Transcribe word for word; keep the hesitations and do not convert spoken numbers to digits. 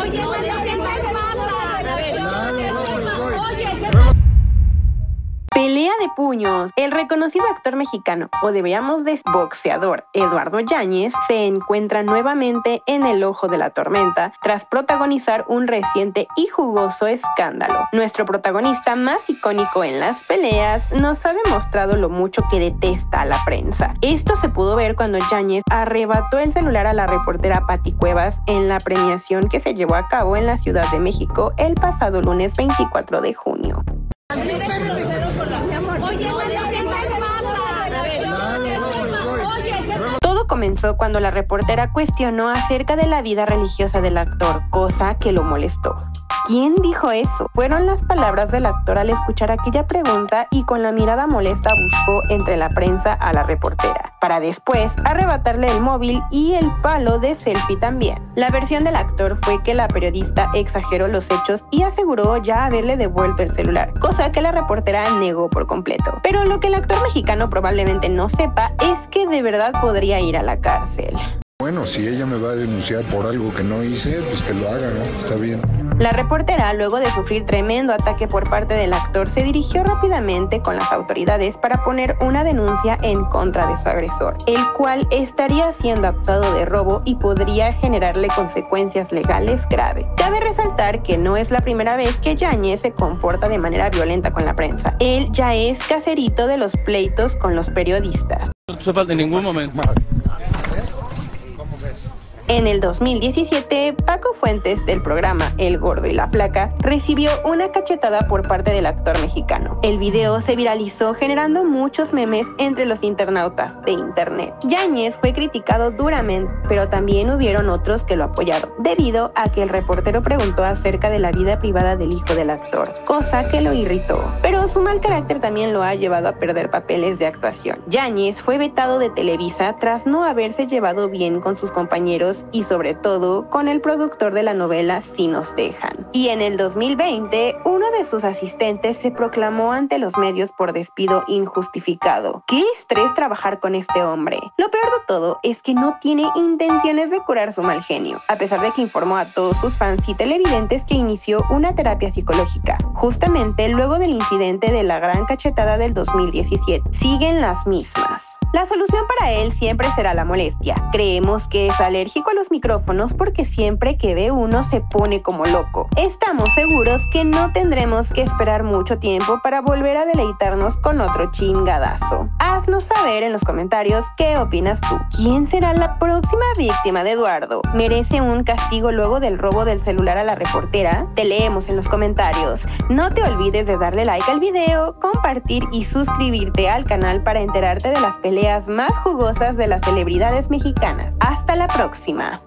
Oye, ¿qué te pasa? Pelea de puños. El reconocido actor mexicano, o deberíamos decir boxeador, Eduardo Yáñez, se encuentra nuevamente en el ojo de la tormenta tras protagonizar un reciente y jugoso escándalo. Nuestro protagonista más icónico en las peleas nos ha demostrado lo mucho que detesta a la prensa. Esto se pudo ver cuando Yáñez arrebató el celular a la reportera Pati Cuevas en la premiación que se llevó a cabo en la Ciudad de México el pasado lunes veinticuatro de junio. Todo comenzó cuando la reportera cuestionó acerca de la vida religiosa del actor, cosa que lo molestó. ¿Quién dijo eso? Fueron las palabras del actor al escuchar aquella pregunta y con la mirada molesta buscó entre la prensa a la reportera, para después arrebatarle el móvil y el palo de selfie también. La versión del actor fue que la periodista exageró los hechos y aseguró ya haberle devuelto el celular, cosa que la reportera negó por completo. Pero lo que el actor mexicano probablemente no sepa es que de verdad podría ir a la cárcel. Bueno, si ella me va a denunciar por algo que no hice, pues que lo haga, ¿no? Está bien. La reportera, luego de sufrir tremendo ataque por parte del actor, se dirigió rápidamente con las autoridades para poner una denuncia en contra de su agresor, el cual estaría siendo acusado de robo y podría generarle consecuencias legales graves. Cabe resaltar que no es la primera vez que Yáñez se comporta de manera violenta con la prensa. Él ya es caserito de los pleitos con los periodistas. No se falta en ningún momento. En el dos mil diecisiete, Paco Fuentes, del programa El Gordo y la Flaca, recibió una cachetada por parte del actor mexicano. El video se viralizó generando muchos memes entre los internautas de internet. Yáñez fue criticado duramente, pero también hubieron otros que lo apoyaron, debido a que el reportero preguntó acerca de la vida privada del hijo del actor, cosa que lo irritó. Pero su mal carácter también lo ha llevado a perder papeles de actuación. Yáñez fue vetado de Televisa tras no haberse llevado bien con sus compañeros y sobre todo con el productor de la novela Si nos dejan. Y en el dos mil veinte, uno de sus asistentes se proclamó ante los medios por despido injustificado. ¡Qué estrés trabajar con este hombre! Lo peor de todo es que no tiene intenciones de curar su mal genio, a pesar de que informó a todos sus fans y televidentes que inició una terapia psicológica, justamente luego del incidente de la gran cachetada del dos mil diecisiete. Siguen las mismas. La solución para él siempre será la molestia. Creemos que es alérgico a los micrófonos porque siempre que ve uno se pone como loco. Estamos seguros que no tendremos que esperar mucho tiempo para volver a deleitarnos con otro chingadazo. Haznos saber en los comentarios qué opinas tú. ¿Quién será la próxima víctima de Eduardo? ¿Merece un castigo luego del robo del celular a la reportera? Te leemos en los comentarios. No te olvides de darle like al video, compartir y suscribirte al canal para enterarte de las peleas más jugosas de las celebridades mexicanas. Hasta la próxima.